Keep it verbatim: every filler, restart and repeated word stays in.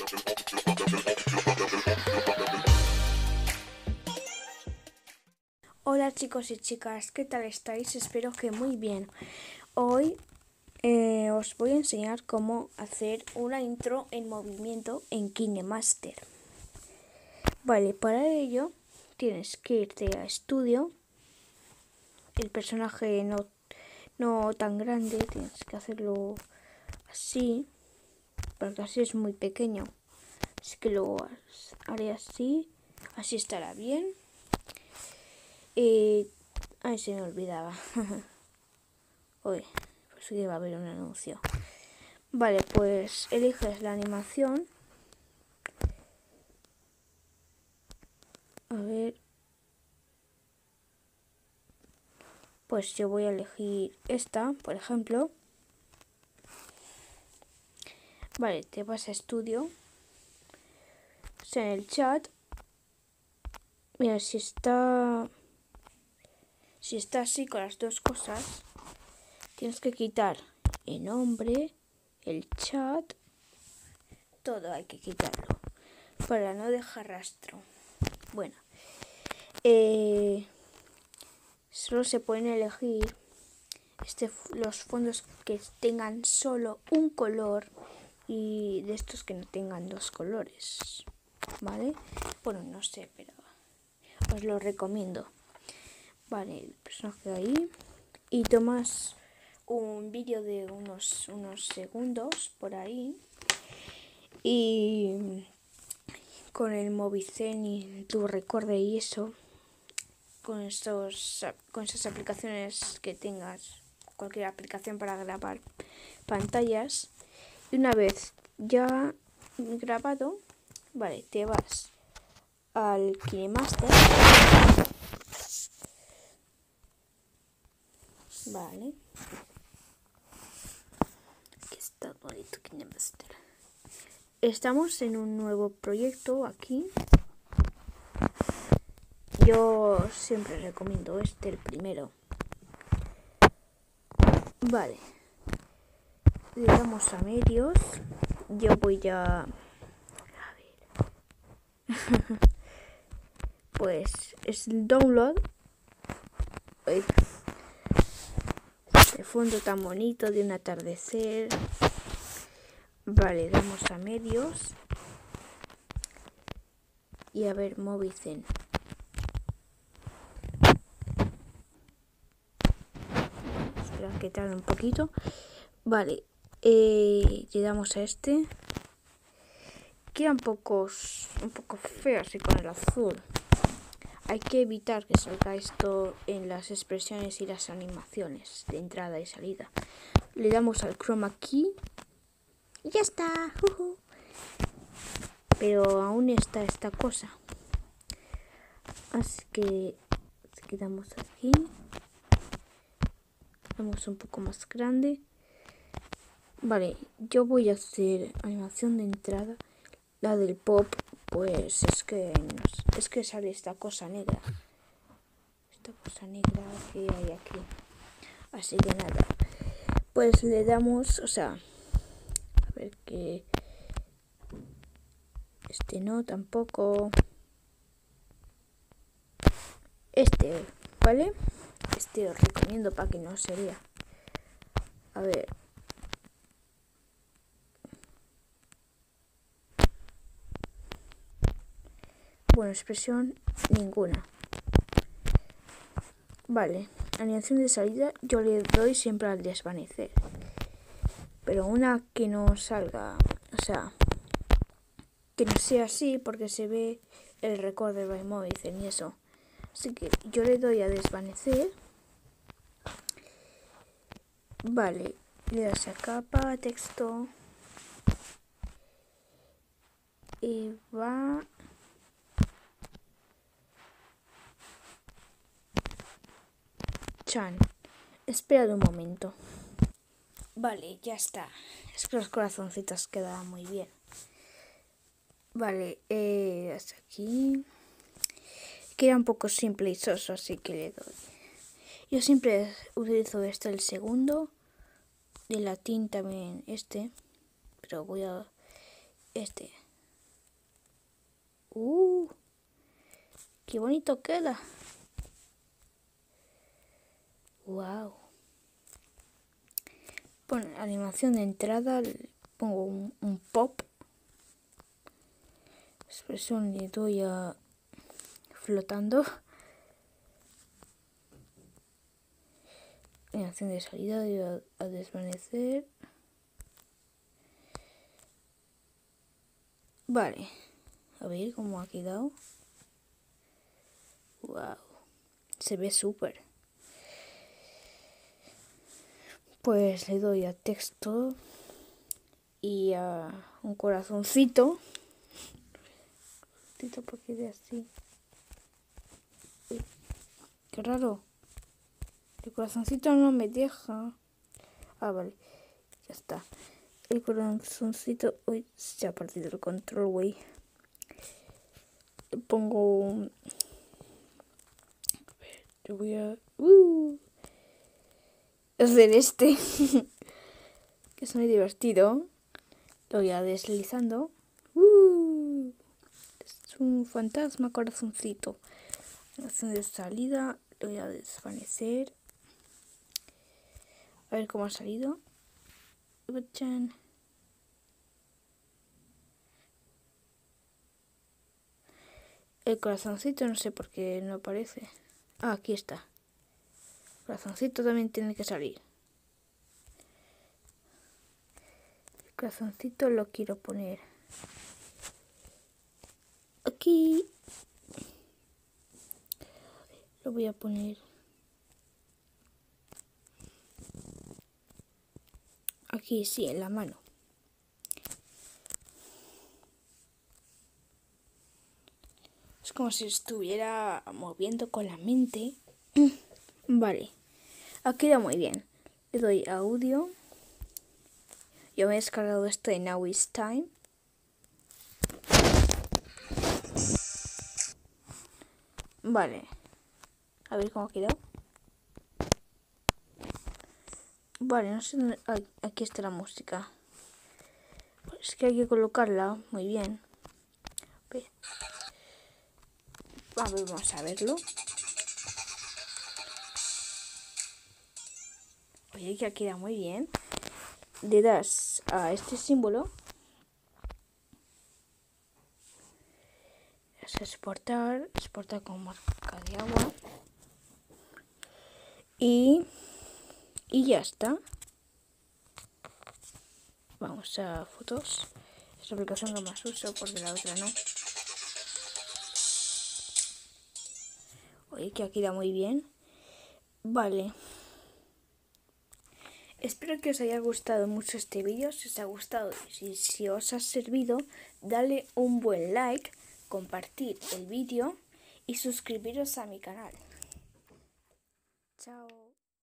Hola chicos y chicas, ¿qué tal estáis? Espero que muy bien. Hoy eh, os voy a enseñar cómo hacer una intro en movimiento en KineMaster. Vale, para ello tienes que irte a estudio. El personaje no, no tan grande, tienes que hacerlo así, porque así es muy pequeño. Así que lo haré así, así estará bien. Y... Ay, se me olvidaba. Uy, pues que va a haber un anuncio. Vale, pues eliges la animación. A ver. Pues yo voy a elegir esta, por ejemplo. Vale, te vas a estudio. O sea, en el chat. Mira, si está... Si está así con las dos cosas, tienes que quitar el nombre, el chat, todo hay que quitarlo para no dejar rastro. Bueno, eh, solo se pueden elegir este, los fondos que tengan solo un color y de estos que no tengan dos colores, ¿vale? Bueno, no sé, pero os lo recomiendo. Vale, el personaje ahí. Y tomas un vídeo de unos, unos segundos por ahí. Y con el Movizen y tu Recorde y eso, con, estos, con esas aplicaciones que tengas, cualquier aplicación para grabar pantallas. Y una vez ya grabado, vale, te vas al KineMaster. Vale. Aquí está bonito KineMaster. Estamos en un nuevo proyecto aquí. Yo siempre recomiendo este, el primero. Vale. Le damos a medios. Yo voy a... A ver. Pues es el download. Uy. Este fondo tan bonito de un atardecer. Vale, damos a medios. Y a ver, Movizen. Espera que tarde un poquito. Vale, eh, le damos a este. Queda un poco, un poco feo así con el azul. Hay que evitar que salga esto en las expresiones y las animaciones de entrada y salida. Le damos al chroma key. Y ya está. Uh-huh. Pero aún está esta cosa. Así que quedamos aquí. Vamos un poco más grande. Vale, yo voy a hacer animación de entrada. La del pop, pues es que es que sale esta cosa negra. Esta cosa negra que hay aquí. Así que nada. Pues le damos, o sea, a ver que este no tampoco. Este, ¿vale? Este os recomiendo para que no sería. A ver. Bueno, expresión ninguna. Vale, animación de salida yo le doy siempre al desvanecer. Pero una que no salga, o sea, que no sea así porque se ve el Recorde by Movizen y eso. Así que yo le doy a desvanecer. Vale, le das a capa, texto. Y va... Chan. Espera un momento. Vale, ya está. Es que los corazoncitos quedaban muy bien. Vale, eh, hasta aquí. Queda un poco simple y soso, así que le doy. Yo siempre utilizo este, el segundo. De latín también este. Pero voy a... Este. Uh, qué bonito queda. Wow. Bueno, animación de entrada, le pongo un, un pop. Expresión le doy a flotando. Animación de salida, le doy a, a desvanecer. Vale. A ver cómo ha quedado. Wow. Se ve súper. Pues le doy a texto y a un corazoncito. Para que quede así. Uy, qué raro. El corazoncito no me deja. Ah, vale. Ya está. El corazoncito. Uy, se ha partido el control, güey. Le pongo un... A ver, yo voy a... Uh, hacer este. Que es muy divertido. Lo voy a deslizando. Uh, es un fantasma corazoncito. Acción de salida. Lo voy a desvanecer. A ver cómo ha salido. El corazoncito no sé por qué no aparece. Ah, aquí está. El corazoncito también tiene que salir. El corazoncito lo quiero poner aquí. Lo voy a poner aquí, sí, en la mano. Es como si estuviera moviendo con la mente. Vale, ha quedado muy bien. Le doy a audio. Yo me he descargado esto de Now Is Time. Vale, a ver cómo ha quedado. Vale, no sé dónde... Ay, aquí está la música. Pues es que hay que colocarla muy bien. A ver, vamos a verlo. Oye, que queda muy bien. Le das a este símbolo. Es exportar. Exportar con marca de agua. Y... Y ya está. Vamos a fotos. Esta aplicación que más uso porque la otra no. Oye, que ha quedado muy bien. Vale. Espero que os haya gustado mucho este vídeo. Si os ha gustado y si, si os ha servido, dale un buen like, compartir el vídeo y suscribiros a mi canal. Chao.